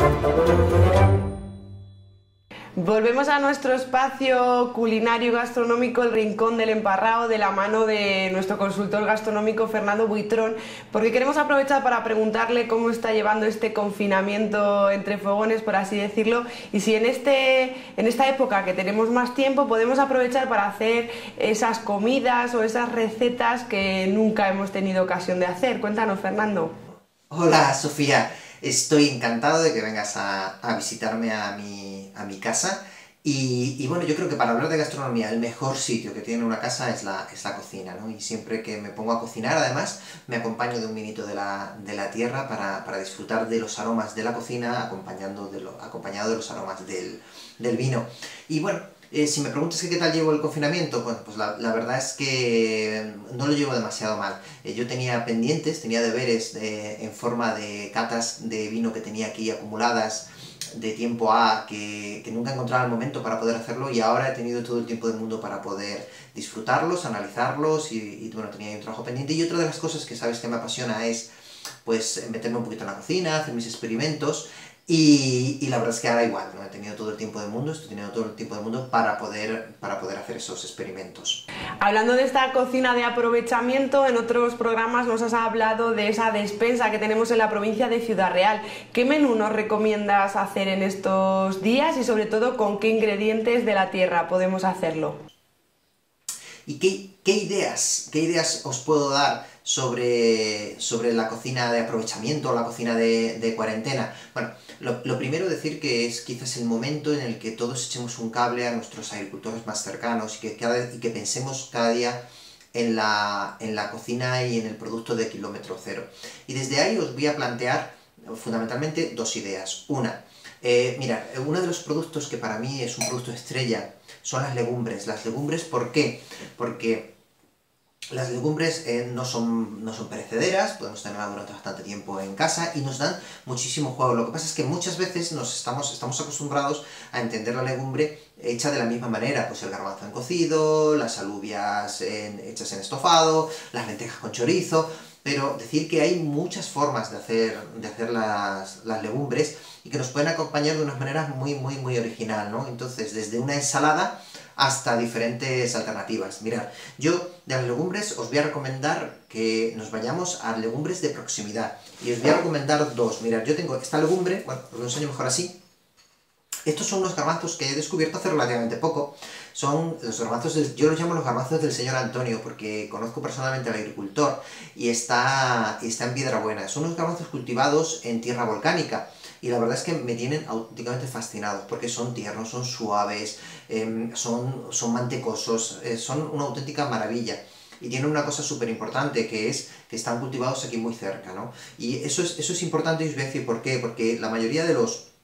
Volvemos a nuestro espacio culinario y gastronómico, el Rincón del Emparrao, de la mano de nuestro consultor gastronómico Fernando Buitrón, porque queremos aprovechar para preguntarle cómo está llevando este confinamiento entre fogones, por así decirlo, y si en esta época que tenemos más tiempo podemos aprovechar para hacer esas comidas o esas recetas que nunca hemos tenido ocasión de hacer. Cuéntanos, Fernando. Hola Sofía, estoy encantado de que vengas a visitarme a mi casa y bueno, yo creo que para hablar de gastronomía el mejor sitio que tiene una casa es la cocina, ¿no? Y siempre que me pongo a cocinar, además, me acompaño de un vinito de la tierra para disfrutar de los aromas de la cocina acompañado de los aromas del vino. Y bueno, si me preguntas que qué tal llevo el confinamiento, bueno, pues la verdad es que no lo llevo demasiado mal. Yo tenía pendientes, tenía deberes en forma de catas de vino que tenía aquí acumuladas de tiempo A, que nunca encontraba el momento para poder hacerlo, y ahora he tenido todo el tiempo del mundo para poder disfrutarlos, analizarlos, y bueno, tenía ahí un trabajo pendiente. Y otra de las cosas que sabes que me apasiona es, pues, meterme un poquito en la cocina, hacer mis experimentos, y la verdad es que ahora igual, ¿no? He tenido todo el tiempo del mundo, estoy teniendo todo el tiempo del mundo para poder hacer esos experimentos. Hablando de esta cocina de aprovechamiento, en otros programas nos has hablado de esa despensa que tenemos en la provincia de Ciudad Real. ¿Qué menú nos recomiendas hacer en estos días y sobre todo con qué ingredientes de la tierra podemos hacerlo? ¿Y qué ideas os puedo dar sobre la cocina de aprovechamiento o la cocina de cuarentena? Bueno, lo primero decir que es quizás el momento en el que todos echemos un cable a nuestros agricultores más cercanos y que pensemos cada día en la cocina y en el producto de kilómetro cero. Y desde ahí os voy a plantear fundamentalmente dos ideas. Una, mirad, uno de los productos que para mí es un producto estrella son las legumbres. Las legumbres, ¿por qué? Porque las legumbres no son perecederas, podemos tenerlas durante bastante tiempo en casa y nos dan muchísimo juego. Lo que pasa es que muchas veces estamos acostumbrados a entender la legumbre hecha de la misma manera, pues el garbanzo en cocido, las alubias hechas en estofado, las lentejas con chorizo, pero decir que hay muchas formas de hacer las legumbres y que nos pueden acompañar de unas maneras muy original, ¿no? Entonces, desde una ensalada hasta diferentes alternativas. Mirad, yo de las legumbres os voy a recomendar que nos vayamos a legumbres de proximidad. Y os voy a recomendar dos. Mirad, yo tengo esta legumbre, bueno, os lo enseño mejor así. Estos son unos garbanzos que he descubierto hace relativamente poco. Son los garbanzos, yo los llamo los garbanzos del señor Antonio, porque conozco personalmente al agricultor y está en Piedrabuena. Son unos garbanzos cultivados en tierra volcánica. Y la verdad es que me tienen auténticamente fascinados, porque son tiernos, son suaves, son mantecosos, son una auténtica maravilla. Y tienen una cosa súper importante, que es que están cultivados aquí muy cerca, ¿no? Y eso es importante, y os voy a decir por qué. Porque la mayoría de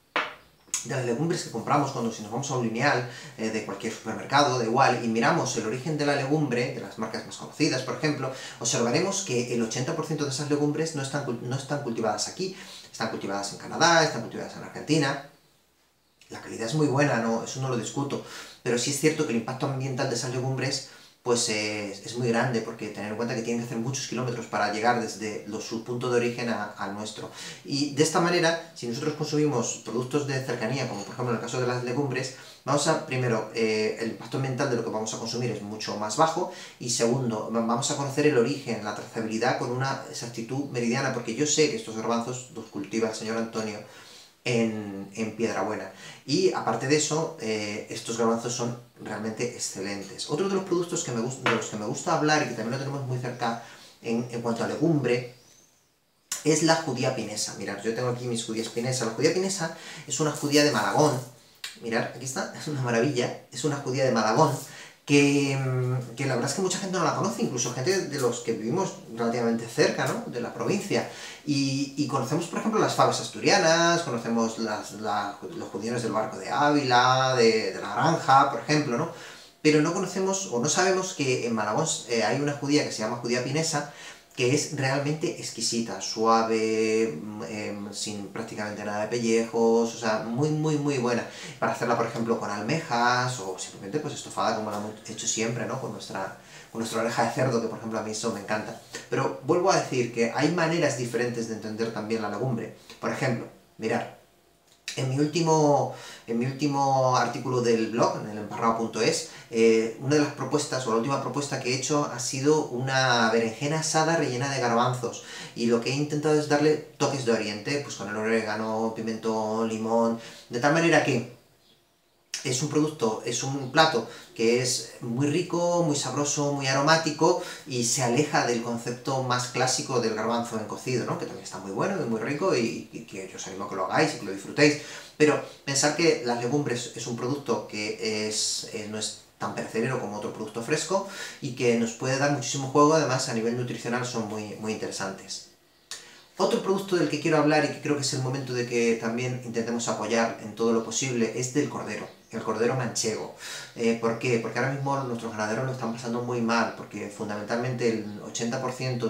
las legumbres que compramos si nos vamos a un lineal de cualquier supermercado, da igual, y miramos el origen de la legumbre, de las marcas más conocidas, por ejemplo, observaremos que el 80% de esas legumbres no están cultivadas aquí, están cultivadas en Canadá, están cultivadas en Argentina. La calidad es muy buena, ¿no? Eso no lo discuto, pero sí es cierto que el impacto ambiental de esas legumbres pues es muy grande, porque tener en cuenta que tienen que hacer muchos kilómetros para llegar desde su punto de origen al nuestro. Y de esta manera, si nosotros consumimos productos de cercanía, como por ejemplo en el caso de las legumbres, primero, el impacto ambiental de lo que vamos a consumir es mucho más bajo, y segundo, vamos a conocer el origen, la trazabilidad con una exactitud meridiana, porque yo sé que estos garbanzos los cultiva el señor Antonio en Piedrabuena. Y aparte de eso, estos garbanzos son realmente excelentes. Otro de los productos de los que me gusta hablar, y que también lo tenemos muy cerca en cuanto a legumbre, es la judía pinesa. Mirad, yo tengo aquí mis judías pinesa. La judía pinesa es una judía de Malagón. Mirad, aquí está, es una maravilla. Es una judía de Malagón que la verdad es que mucha gente no la conoce, incluso gente de los que vivimos relativamente cerca, ¿no?, de la provincia. Y conocemos, por ejemplo, las fabas asturianas, conocemos los judiones del Barco de Ávila, de la Granja, por ejemplo, ¿no? Pero no conocemos o no sabemos que en Malagón hay una judía que se llama judía pinesa, que es realmente exquisita, suave, sin prácticamente nada de pellejos, o sea, muy buena. Para hacerla, por ejemplo, con almejas, o simplemente pues estofada como la hemos hecho siempre, ¿no?, con nuestra oreja de cerdo, que por ejemplo a mí eso me encanta. Pero vuelvo a decir que hay maneras diferentes de entender también la legumbre. Por ejemplo, mirad, En mi último artículo del blog, en el emparrado.es, una de las propuestas, o la última propuesta que he hecho, ha sido una berenjena asada rellena de garbanzos. Y lo que he intentado es darle toques de oriente, pues con el orégano, pimentón, limón, de tal manera que es un producto, es un plato que es muy rico, muy sabroso, muy aromático y se aleja del concepto más clásico del garbanzo en cocido, ¿no? Que también está muy bueno y muy rico y que yo os animo a que lo hagáis y que lo disfrutéis. Pero pensar que las legumbres es un producto que no es tan perecedero como otro producto fresco y que nos puede dar muchísimo juego, además a nivel nutricional son muy interesantes. Otro producto del que quiero hablar y que creo que es el momento de que también intentemos apoyar en todo lo posible es del cordero, el cordero manchego. ¿Por qué? Porque ahora mismo nuestros ganaderos lo están pasando muy mal, porque fundamentalmente el 80%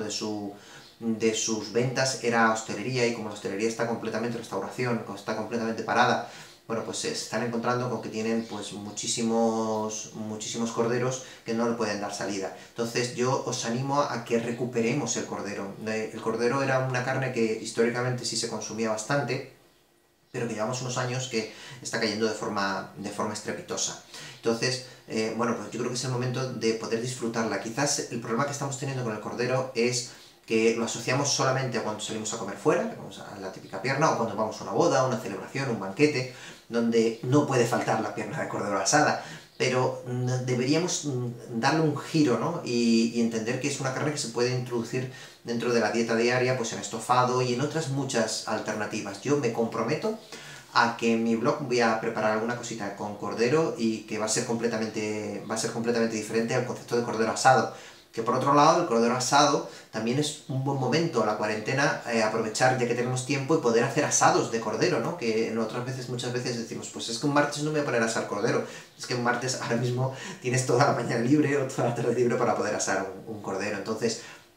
de sus ventas era hostelería y como la hostelería está completamente, restauración, está completamente parada, bueno, pues se están encontrando con que tienen pues muchísimos corderos que no le pueden dar salida. Entonces yo os animo a que recuperemos el cordero. El cordero era una carne que históricamente sí se consumía bastante, pero que llevamos unos años que está cayendo de forma estrepitosa. Entonces, bueno, pues yo creo que es el momento de poder disfrutarla. Quizás el problema que estamos teniendo con el cordero es que lo asociamos solamente a cuando salimos a comer fuera, que vamos a la típica pierna, o cuando vamos a una boda, una celebración, un banquete, donde no puede faltar la pierna de cordero asada, pero deberíamos darle un giro, ¿no? Y entender que es una carne que se puede introducir dentro de la dieta diaria, pues en estofado y en otras muchas alternativas. Yo me comprometo a que en mi blog voy a preparar alguna cosita con cordero y que va a ser completamente diferente al concepto de cordero asado. Que por otro lado, el cordero asado también es un buen momento, la cuarentena, aprovechar ya que tenemos tiempo y poder hacer asados de cordero, ¿no? Que muchas veces decimos, pues es que un martes no me voy a poner a asar cordero, es que un martes ahora mismo tienes toda la mañana libre o toda la tarde libre para poder asar un cordero, entonces,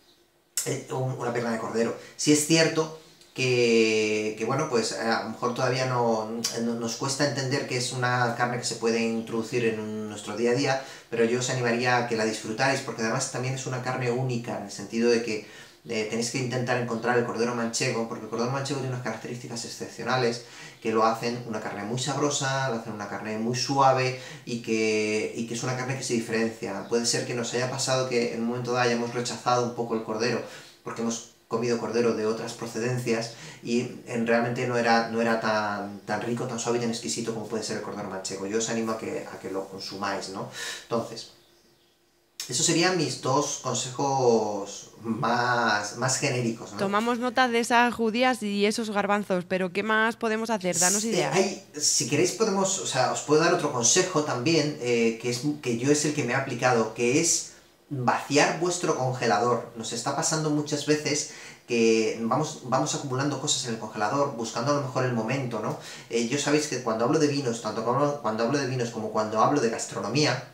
una pierna de cordero. Si es cierto que bueno, pues a lo mejor todavía nos cuesta entender que es una carne que se puede introducir en nuestro día a día, pero yo os animaría a que la disfrutáis, porque además también es una carne única, en el sentido de que tenéis que intentar encontrar el cordero manchego, porque el cordero manchego tiene unas características excepcionales que lo hacen una carne muy sabrosa, lo hacen una carne muy suave y que es una carne que se diferencia. Puede ser que nos haya pasado que en un momento dado hayamos rechazado un poco el cordero, porque hemos comido cordero de otras procedencias y realmente no era tan rico, tan suave y tan exquisito como puede ser el cordero manchego. Yo os animo a que lo consumáis, ¿no? Entonces, esos serían mis dos consejos más genéricos, ¿no? Tomamos nota de esas judías y esos garbanzos, pero ¿qué más podemos hacer? Danos ideas. Si queréis podemos, o sea, os puedo dar otro consejo también, que yo es el que me he aplicado, que es vaciar vuestro congelador. Nos está pasando muchas veces que vamos acumulando cosas en el congelador, buscando a lo mejor el momento, ¿no? Yo sabéis que cuando hablo de vinos, tanto cuando hablo de vinos como cuando hablo de gastronomía,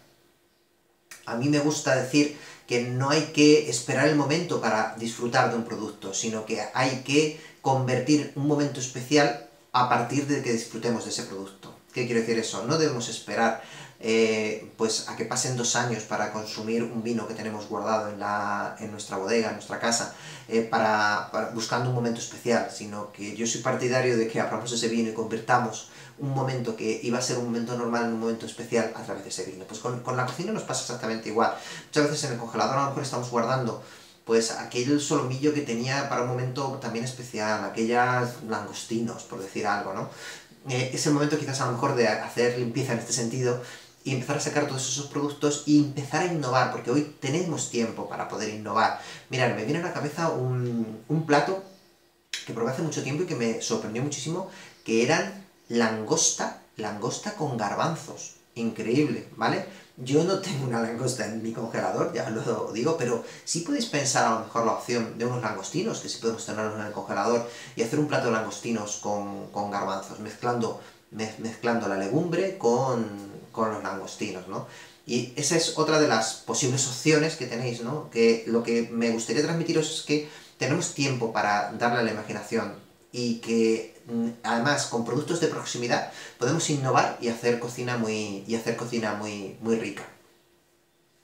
a mí me gusta decir que no hay que esperar el momento para disfrutar de un producto, sino que hay que convertir un momento especial a partir de que disfrutemos de ese producto. ¿Qué quiere decir eso? No debemos esperar pues a que pasen 2 años para consumir un vino que tenemos guardado en nuestra bodega, en nuestra casa, buscando un momento especial, sino que yo soy partidario de que abramos ese vino y convirtamos un momento que iba a ser un momento normal en un momento especial a través de ese vino. Pues con la cocina nos pasa exactamente igual. Muchas veces en el congelador a lo mejor estamos guardando pues aquel solomillo que tenía para un momento también especial, aquellas langostinos, por decir algo, ¿no? Es el momento quizás a lo mejor de hacer limpieza en este sentido y empezar a sacar todos esos productos y empezar a innovar, porque hoy tenemos tiempo para poder innovar. Mirad, me viene a la cabeza un plato que probé hace mucho tiempo y que me sorprendió muchísimo, que eran langosta con garbanzos. Increíble, ¿vale? Yo no tengo una langosta en mi congelador, ya lo digo, pero sí podéis pensar a lo mejor la opción de unos langostinos, que sí podemos tenerlos en el congelador, y hacer un plato de langostinos con garbanzos, mezclando la legumbre con los langostinos, ¿no? Y esa es otra de las posibles opciones que tenéis, ¿no? Que lo que me gustaría transmitiros es que tenemos tiempo para darle a la imaginación y que además con productos de proximidad podemos innovar y hacer cocina muy rica.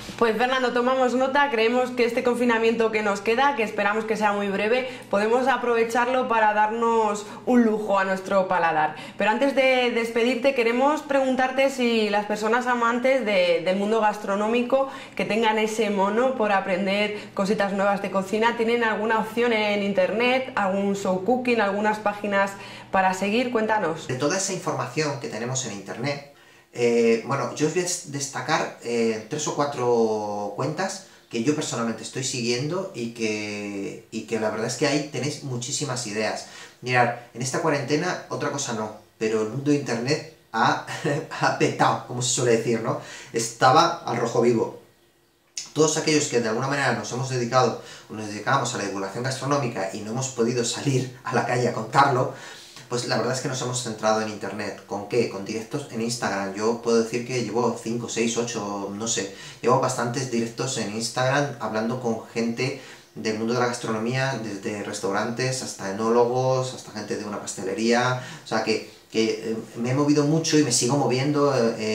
Pues Fernando, tomamos nota, creemos que este confinamiento que nos queda, que esperamos que sea muy breve, podemos aprovecharlo para darnos un lujo a nuestro paladar. Pero antes de despedirte, queremos preguntarte si las personas amantes del mundo gastronómico que tengan ese mono por aprender cositas nuevas de cocina, ¿tienen alguna opción en internet, algún show cooking, algunas páginas para seguir? Cuéntanos. De toda esa información que tenemos en internet, bueno, yo os voy a destacar 3 o 4 cuentas que yo personalmente estoy siguiendo y que la verdad es que ahí tenéis muchísimas ideas. Mirad, en esta cuarentena, otra cosa no, pero el mundo de internet ha petado, como se suele decir, ¿no? Estaba al rojo vivo. Todos aquellos que de alguna manera nos hemos dedicado o nos dedicamos a la divulgación gastronómica y no hemos podido salir a la calle a contarlo, pues la verdad es que nos hemos centrado en internet. ¿Con qué? Con directos en Instagram. Yo puedo decir que llevo 5, 6, 8, no sé, llevo bastantes directos en Instagram hablando con gente del mundo de la gastronomía, desde restaurantes hasta enólogos, hasta gente de una pastelería, o sea que me he movido mucho y me sigo moviendo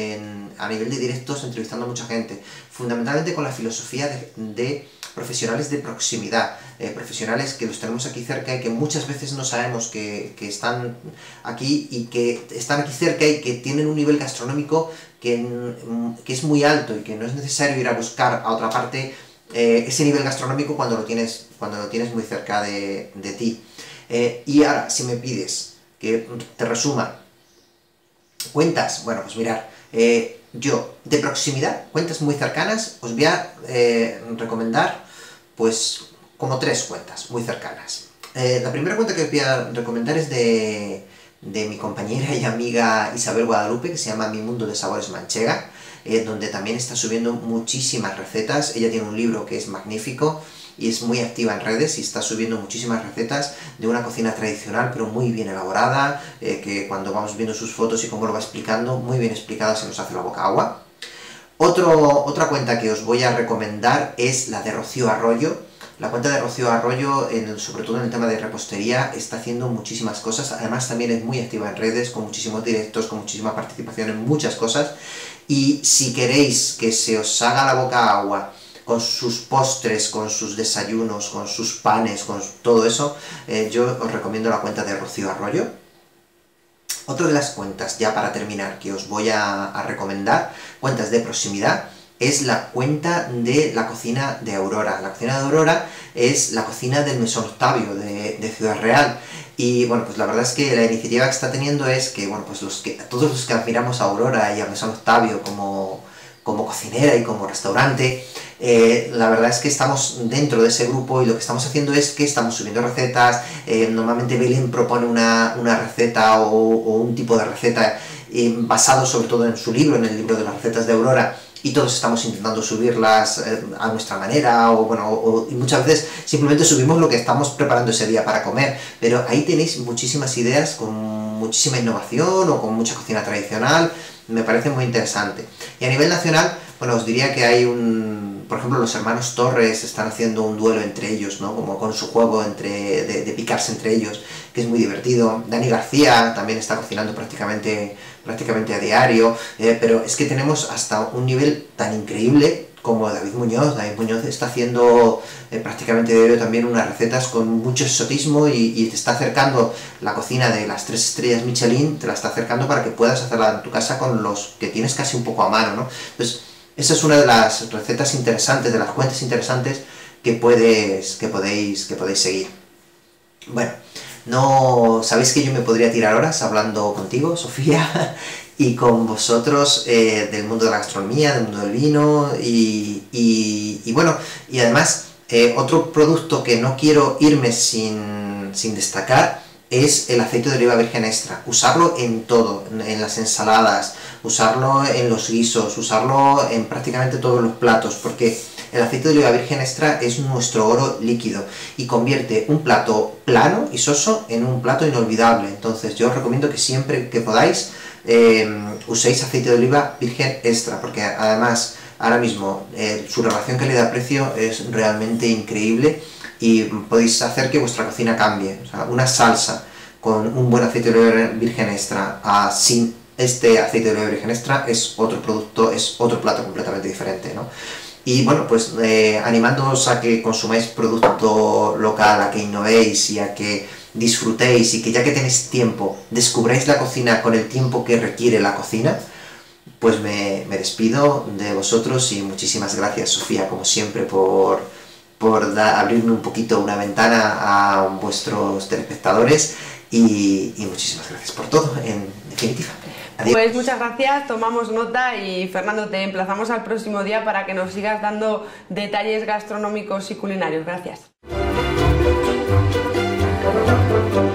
a nivel de directos, entrevistando a mucha gente, fundamentalmente con la filosofía de profesionales de proximidad, profesionales que los tenemos aquí cerca y que muchas veces no sabemos que están aquí y que están aquí cerca y que tienen un nivel gastronómico que es muy alto y que no es necesario ir a buscar a otra parte ese nivel gastronómico cuando lo tienes muy cerca de ti. Y ahora, si me pides que te resuma cuentas, bueno, pues mirad, yo, de proximidad, cuentas muy cercanas, os voy a recomendar, pues, como 3 cuentas muy cercanas. La primera cuenta que os voy a recomendar es de mi compañera y amiga Isabel Guadalupe, que se llama Mi Mundo de Sabores Manchega, donde también está subiendo muchísimas recetas. Ella tiene un libro que es magnífico y es muy activa en redes y está subiendo muchísimas recetas de una cocina tradicional, pero muy bien elaborada, que cuando vamos viendo sus fotos y cómo lo va explicando, muy bien explicada, se nos hace la boca agua. Otra cuenta que os voy a recomendar es la de Rocío Arroyo. La cuenta de Rocío Arroyo, sobre todo en el tema de repostería, está haciendo muchísimas cosas. Además también es muy activa en redes, con muchísimos directos, con muchísima participación en muchas cosas. Y si queréis que se os haga la boca agua con sus postres, con sus desayunos, con sus panes, con todo eso, yo os recomiendo la cuenta de Rocío Arroyo. Otra de las cuentas, ya para terminar, que os voy a recomendar, cuentas de proximidad, es la cuenta de la cocina de Aurora. La cocina de Aurora es la cocina del Mesón Octavio de Ciudad Real. Y bueno, pues la verdad es que la iniciativa que está teniendo es que, bueno, pues todos los que admiramos a Aurora y a Mesón Octavio como cocinera y como restaurante, la verdad es que estamos dentro de ese grupo y lo que estamos haciendo es que estamos subiendo recetas. Normalmente Belén propone una receta o un tipo de receta basado sobre todo en su libro, en el libro de las recetas de Aurora, y todos estamos intentando subirlas a nuestra manera, y muchas veces simplemente subimos lo que estamos preparando ese día para comer, pero ahí tenéis muchísimas ideas con muchísima innovación o con mucha cocina tradicional. Me parece muy interesante. Y a nivel nacional, bueno, os diría que hay por ejemplo, los hermanos Torres están haciendo un duelo entre ellos, ¿no? Como con su juego de picarse entre ellos, que es muy divertido. Dani García también está cocinando prácticamente a diario, pero es que tenemos hasta un nivel tan increíble como David Muñoz. David Muñoz está haciendo prácticamente diario también unas recetas con mucho exotismo y te está acercando la cocina de las 3 estrellas Michelin, te la está acercando para que puedas hacerla en tu casa con los que tienes casi un poco a mano, ¿no? Entonces, esa es una de las recetas interesantes, de las cuentas interesantes que podéis seguir. Bueno, no sabéis que yo me podría tirar horas hablando contigo, Sofía, y con vosotros del mundo de la gastronomía, del mundo del vino, y bueno, y además otro producto que no quiero irme sin destacar es el aceite de oliva virgen extra. Usarlo en todo, en las ensaladas, usarlo en los guisos, usarlo en prácticamente todos los platos, porque el aceite de oliva virgen extra es nuestro oro líquido y convierte un plato plano y soso en un plato inolvidable. Entonces yo os recomiendo que siempre que podáis uséis aceite de oliva virgen extra, porque además ahora mismo su relación calidad-precio es realmente increíble y podéis hacer que vuestra cocina cambie. O sea, una salsa con un buen aceite de oliva virgen extra sin este aceite de oliva virgen extra es otro producto, es otro plato completamente diferente, ¿no? Y bueno, pues animándoos a que consumáis producto local, a que innovéis y a que disfrutéis, y que ya que tenéis tiempo, descubráis la cocina con el tiempo que requiere la cocina. Pues me despido de vosotros y muchísimas gracias, Sofía, como siempre, por abrirme un poquito una ventana a vuestros telespectadores, y muchísimas gracias por todo, en definitiva. Adiós. Pues muchas gracias, tomamos nota, y Fernando, te emplazamos al próximo día para que nos sigas dando detalles gastronómicos y culinarios. Gracias.